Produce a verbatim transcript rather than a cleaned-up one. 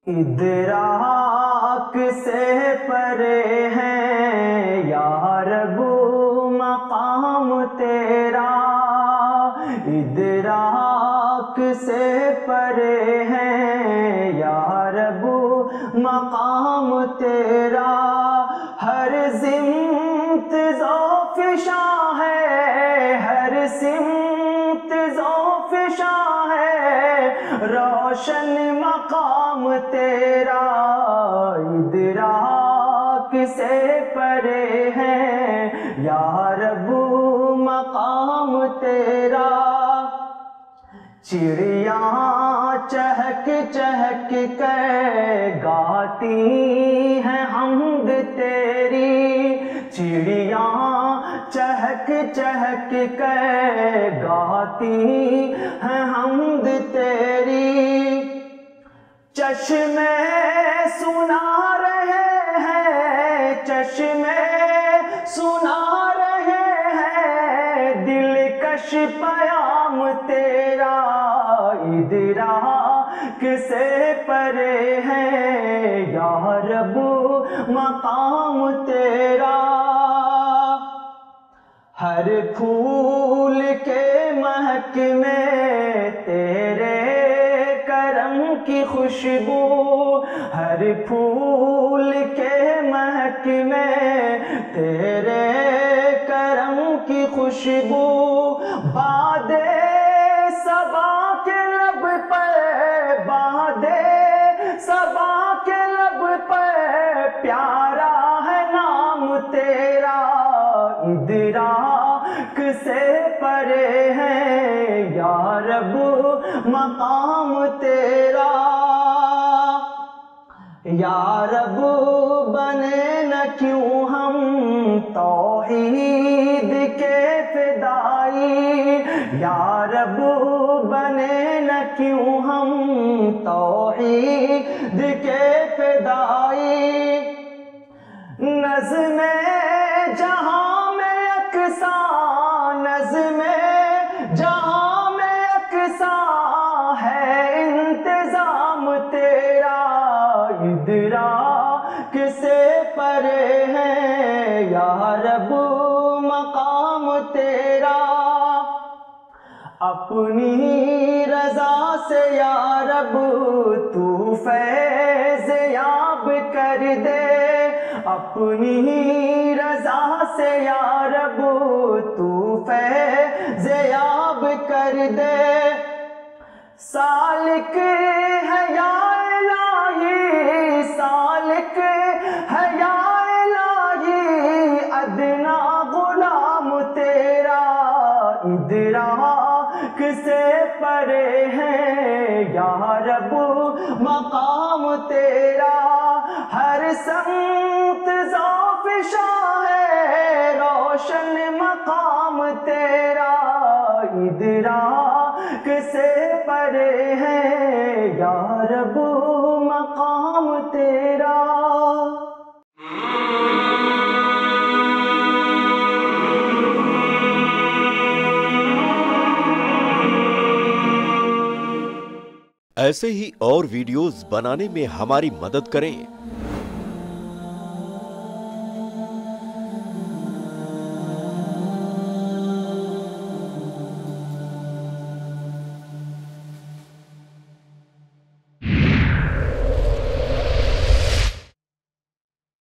इदराक से परे हैं या रब्बू मकाम तेरा, इदराक से परे हैं या रब्बू मकाम तेरा। हर सिमत ज़ौफ़िशा है, हर सिमत ज़ौफ़िशा है, रोशन मकाम तेरा। इदराक से परे हैं या रब्बू मकाम तेरा। चिड़िया चहक चहक कर गाती हैं हम्द तेरी, चिड़िया चहक चहक कर गाती हैं हम्द तेरी। चश्मे सुना रहे हैं, चश्मे सुना रहे हैं, दिलकश पयाम तेरा। इदराक से परे हैं या रब्बू मकाम तेरा। हर फूल के महक में तेरे करम की खुशबू, हर फूल के महक में तेरे करम की खुशबू। बादे सबा के लब पर, बादे सबा के लब पर प्यारा है नाम तेरा। इदराक से परे हैं या रब्बू मकाम तेरा। या रब्बू बने न क्यों हम तौहीद के फिदाई, या रब्बू बने न क्यों हम तौहीद के फिदाई। नज़्मे जहां में अक्सा, नज़्मे जहां में अक्सा है इंतजाम तेरा। इदराक से परे हैं या रब्बू मकाम तेरा। अपनी रज़ा से या रब तू फैज़ याब कर दे, अपनी रज़ा से या रब तू फैज़ याब कर दे। सालिक है या इलाही, सालिक है या इलाही, अदना गुलाम तेरा। इदराक से परे हैं या रब्बू मकाम तेरा। हर संत ज़ौफ़िशा है, रोशन मकाम तेरा। इदराक से परे हैं या रब्बू मकाम तेरा। ऐसे ही और वीडियोस बनाने में हमारी मदद करें।